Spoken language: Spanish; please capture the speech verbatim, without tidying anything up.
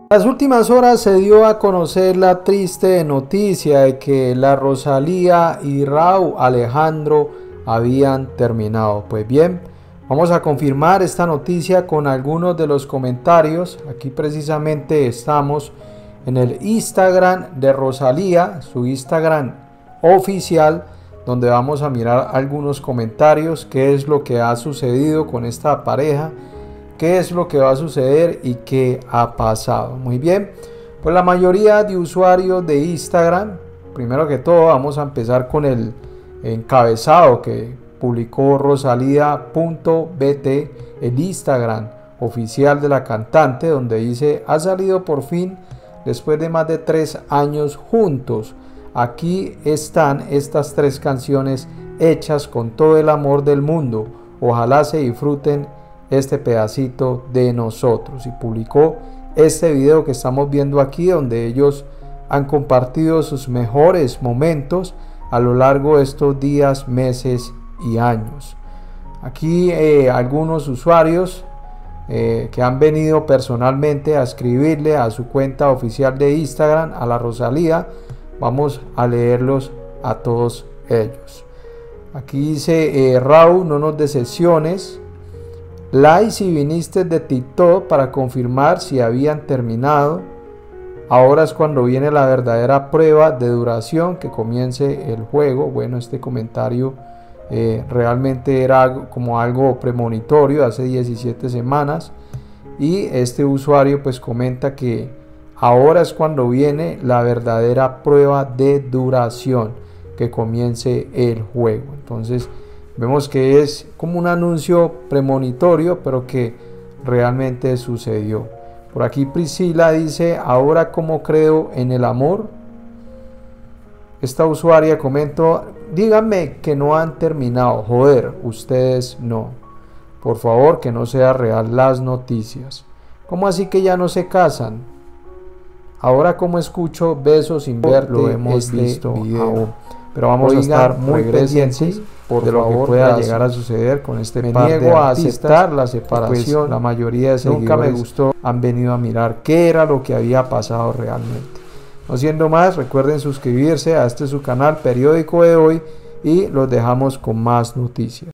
Las últimas horas se dio a conocer la triste noticia de que la Rosalía y Rauw Alejandro habían terminado. Pues bien, vamos a confirmar esta noticia con algunos de los comentarios. Aquí precisamente estamos en el Instagram de Rosalía, su Instagram oficial, donde vamos a mirar algunos comentarios, qué es lo que ha sucedido con esta pareja, qué es lo que va a suceder y qué ha pasado. Muy bien, pues la mayoría de usuarios de Instagram, primero que todo vamos a empezar con el encabezado que publicó rosalía punto b t, el Instagram oficial de la cantante, donde dice: ha salido por fin después de más de tres años juntos. Aquí están estas tres canciones hechas con todo el amor del mundo. Ojalá se disfruten este pedacito de nosotros. Y publicó este video que estamos viendo aquí, donde ellos han compartido sus mejores momentos a lo largo de estos días, meses y años. Aquí eh, algunos usuarios eh, que han venido personalmente a escribirle a su cuenta oficial de Instagram, a la Rosalía. Vamos a leerlos a todos ellos. Aquí dice eh, Rauw, no nos decepciones. Like si viniste de TikTok para confirmar si habían terminado. Ahora es cuando viene la verdadera prueba de duración, que comience el juego. Bueno, este comentario eh, realmente era como algo premonitorio hace diecisiete semanas. Y este usuario pues comenta que ahora es cuando viene la verdadera prueba de duración, que comience el juego. Entonces vemos que es como un anuncio premonitorio, pero que realmente sucedió. Por aquí Priscila dice: ahora como creo en el amor. Esta usuaria comentó: díganme que no han terminado, joder, ustedes no. Por favor, que no sea real las noticias. ¿Cómo así que ya no se casan? Ahora como escucho besos sin verte, lo hemos este visto aún. Pero vamos Oigan, a estar muy pendientes por de lo que pueda gracias. llegar a suceder con este Me par niego de a aceptar la separación. Pues, la mayoría de seguidores nunca me gustó, han venido a mirar qué era lo que había pasado realmente. No siendo más, recuerden suscribirse a este su canal Periódico de Hoy y los dejamos con más noticias.